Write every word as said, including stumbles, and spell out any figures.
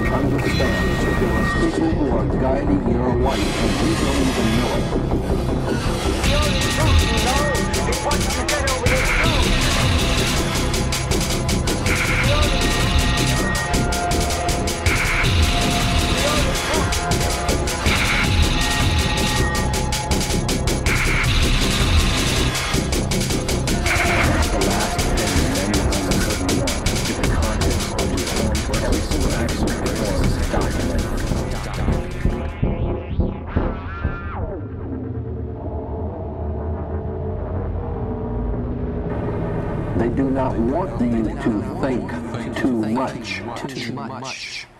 and understand that there are people who are guiding your life and you don't even know it. The only truth you know is what you get over this truth. The only They do not want you to think too much. Too much.